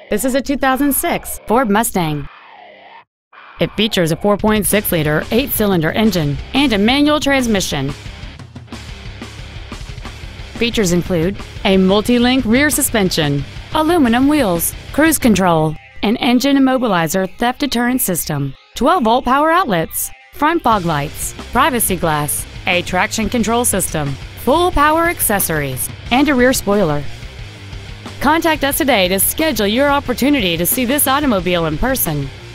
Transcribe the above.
This is a 2006 Ford Mustang. It features a 4.6-liter 8-cylinder engine and a manual transmission. Features include a multi-link rear suspension, aluminum wheels, cruise control, an engine immobilizer theft deterrent system, 12-volt power outlets, front fog lights, privacy glass, a traction control system, full power accessories, and a rear spoiler. Contact us today to schedule your opportunity to see this automobile in person.